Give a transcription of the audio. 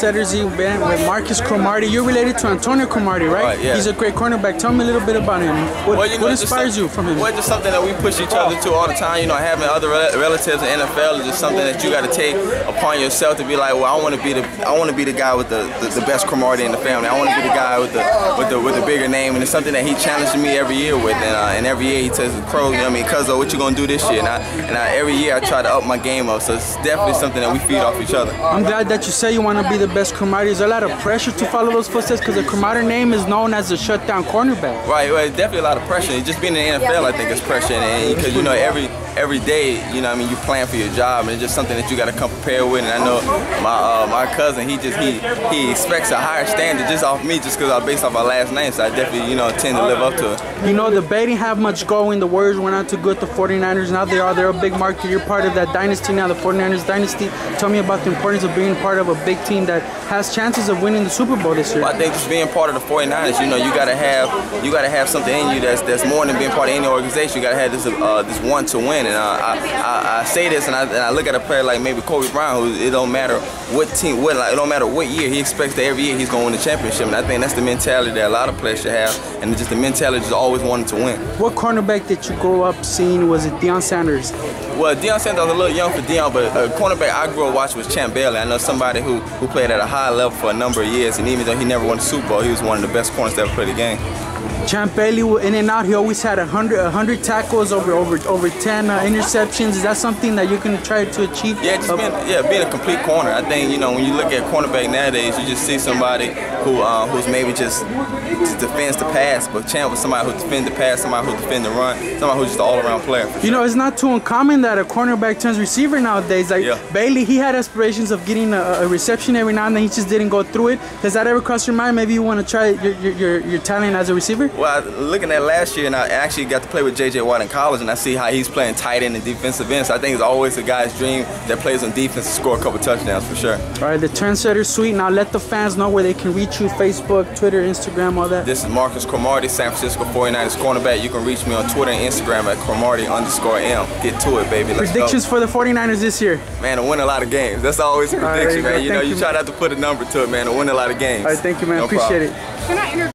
trendsetters. He went with Marcus Cromartie. You're related to Antonio Cromartie, right? Right, yeah. He's a great cornerback. Tell me a little bit about him. What inspires you from him? Well, just something that we push each other to all the time. You know, having other relatives in NFL is just something that you got to take upon yourself to be like, well, I want to be the guy with the best Cromartie in the family. I want to be the guy with the bigger name, and it's something that he challenges me every year with. And every year he says, "Crow, you know what I mean, Cuzzo, what you gonna do this year?" And every year I try to up my game up. So it's definitely something that we feed off each other. I'm glad that you say you want to be the best Cromartie. Is there a lot of pressure to follow those footsteps because the Cromartie name is known as a shutdown cornerback? Right. Well, it's definitely a lot of pressure. Just being in the NFL, I think, is pressure, and because you know every day, you know, what I mean, you plan for your job, and it's just something that you got to come prepared with. And I know my cousin, he expects a higher standard just off me, just because I'm based off our last name. So I definitely, you know, tend to live up to it. You know, the Bay didn't have much going. The Warriors were not too good. The 49ers, now they're a big market. You're part of that dynasty now, the 49ers dynasty. Tell me about the importance of being part of a big team that has chances of winning the Super Bowl this year. Well, I think just being part of the 49ers, you know, you gotta have something in you that's more than being part of any organization. You gotta have this want to win. And I say this, and I look at a player like maybe Kobe Bryant, who it don't matter what team, it don't matter what year, he expects that every year he's gonna win the championship. And I think that's the mentality that a lot of players should have, and just the mentality just always wanting to win. What cornerback did you grow up seeing? Was it Deion Sanders? Well, Deion Sanders was a little young for Deion, but a cornerback I grew up watching was Champ Bailey. I know somebody who played at a high level for a number of years, and even though he never won the Super Bowl, he was one of the best corners to ever play the game. Champ Bailey, in and out, he always had 100 tackles, over 10 interceptions. Is that something that you can try to achieve? Yeah, being a complete corner. I think, you know, when you look at cornerback nowadays, you just see somebody who's maybe just defends the pass, but Champ was somebody who defends the pass, somebody who defends the run, somebody who's just an all-around player. You know, it's not too uncommon that a cornerback turns receiver nowadays. Like Bailey, he had aspirations of getting a reception every now and then. He just didn't go through it. Does that ever cross your mind? Maybe you want to try your talent as a receiver? Well, looking at last year, and I actually got to play with J.J. Watt in college, and I see how he's playing tight end and defensive end. So I think it's always a guy's dream that plays on defense to score a couple touchdowns for sure. All right, the Trendsetter Suite. Now let the fans know where they can reach you: Facebook, Twitter, Instagram, all that. This is Marcus Cromartie, San Francisco 49ers cornerback. You can reach me on Twitter and Instagram at Cromartie_M. Get to it, baby. Let's Predictions go. for the 49ers this year? Man, to win a lot of games. That's always a prediction, man. You know, you try not to put a number to it, man. To win a lot of games. All right, thank you, man. No Appreciate problem. it.